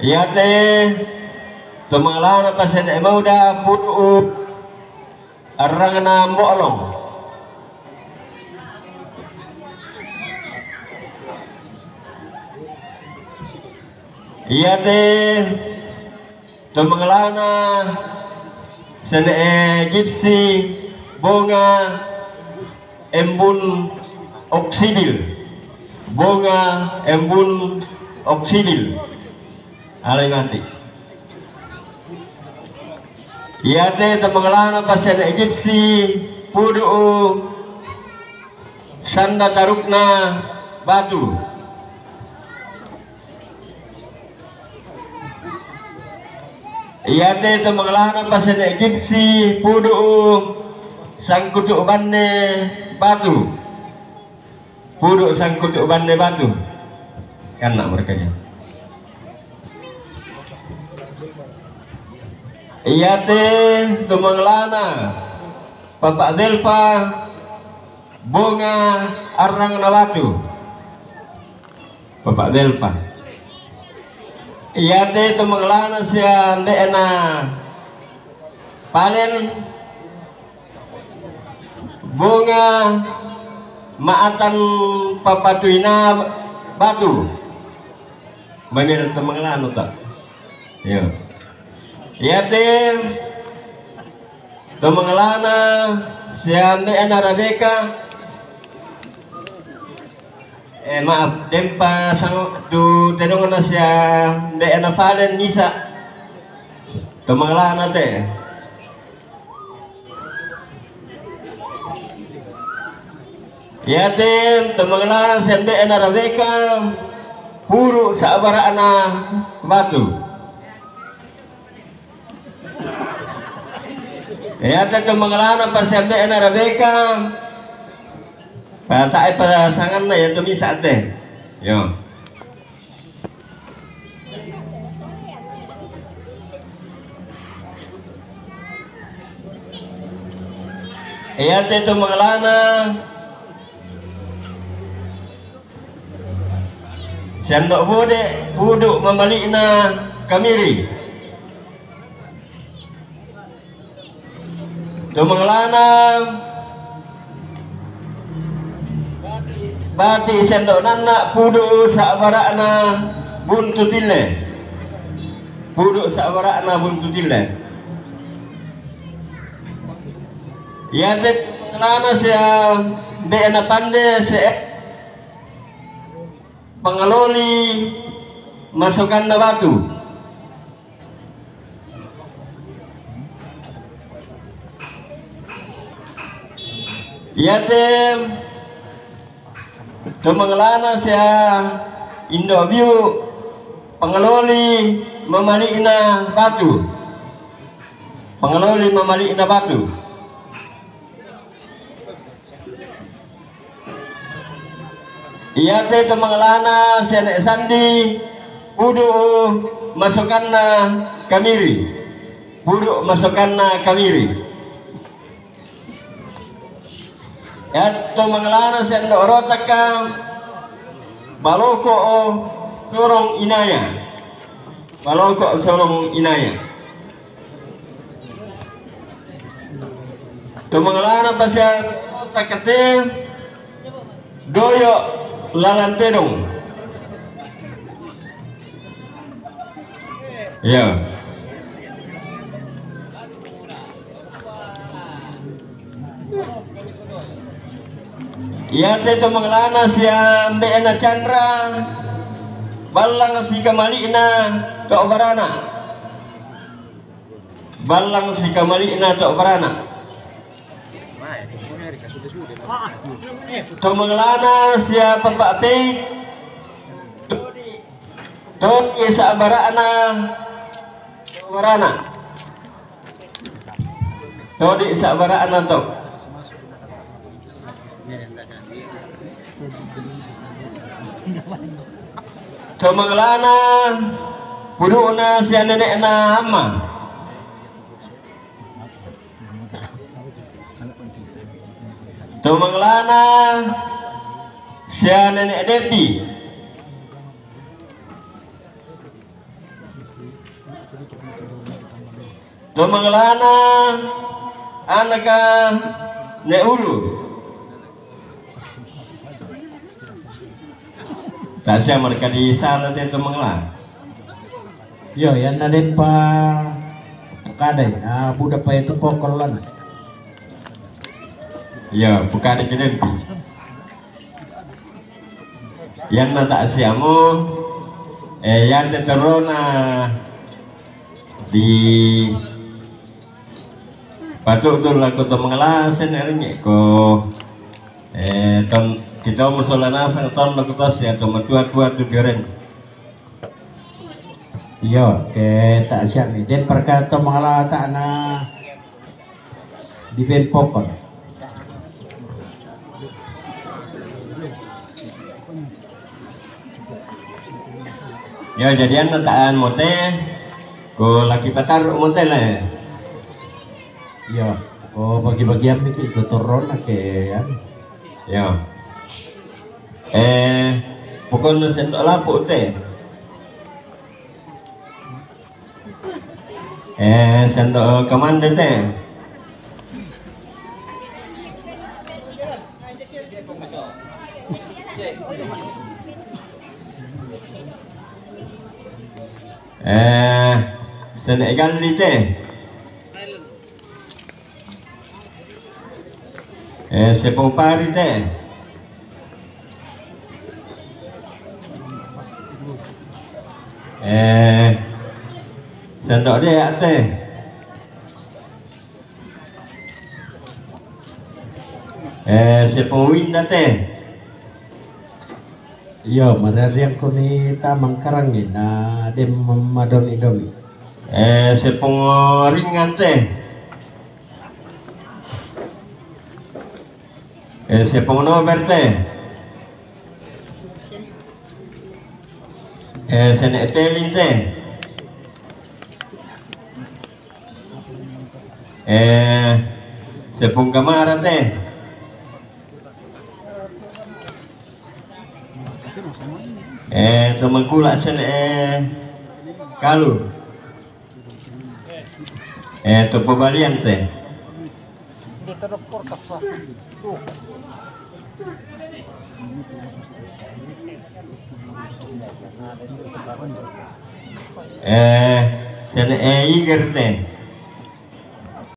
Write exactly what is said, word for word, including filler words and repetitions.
Iya teh temanglana pasen emang udah putu arang na molong. Iya teh temanglana sen Egypsi bunga embun oksidil, bunga embun oksidil alai mati. Iya teh temanglana pasien Egypsi pudu sanda tarukna batu. Iya teh temanglana pasien Egypsi pudu sangkutuk banne batu, pudu sangkutuk banne batu karena mereka nya. Iya teh temanglana Bapak Delpa bunga arang na batu, Bapak Delpa. Iya teh temanglana sia ndena panen bunga maatan papatuina batu. Bener temanglana tak? Iya. Iya teh temanglana sia ndena radeka eh maaf dempa sang tu tedongan sia ndena palen nisa temanglana teh. Ya teh temanglana sia ndena radeka puru sabarana batu. Ya teh temanglana pasien ndena radeka patai pada sangan na ya temi sate. Yo. Ya teh temanglana sendok bude puduk membalikna kamiri. Temanglana bati sendok nana pudu sabarakna buntutile, pudu sabarakna buntutile. Ya teh temanglana sia ndena pande se pengeloli masukkan na batu. Ya teh temanglana sia Indo Biu pengeloli memalikna batu, pengeloli memalikna batu. Iya teh temanglana sia nek sandi pudu masukkanna kamiri, pudu masukkanna kamiri. Ya temanglana sia ndok rotaka baloko sorong inaya, baloko sorong inaya. Temanglana pasien rotaka teh doyo lalan pedong. Ya. Iya teh temanglana sia ndena Chandra balang si kamalina tok barana, balang si kamalina tok barana. Temanglana sia Bapak teh todi sabarana tok barana, todi sabarana tok. Temanglana puduna sia nenekna amma, temanglana sia nenek Deti, Tumanglana anaka ne ulu. Tasya mereka di sana itu menglah. Yo, yan na din pa kaday na buda pa itu pokolan. Ya, bukan jadi yang nata siamu eh yang terona di patut tu laku tu mengelas sebenarnya ko eh ton kita musolana sang ton laku tos ya tu matua tua tu diren. Yo, ke tak siap ni. Dan perkata mengalah tak na di ben pokon. Ya jadian nataan mote ko laki patar mote lah. Yo, oh bagi-bagi apa itu turun ke ya. Ya. Eh pokon sentok lapuk teh. Eh sentok kemana teh? Eh, senek gali teh. Eh, sepopari teh. Eh, sendok dia teh. Eh, sepowin teh. Yo, marariang ko ni tamang karangin na dem madomi-domi. Eh, sepong ringan teh. Eh, sepong nober teh. Eh, senek telin teh. Eh, sepong kamara teh. Eh, teman kula sen eh kalu. Eh, tu pembalian teh. Eh, sen eh iger teh.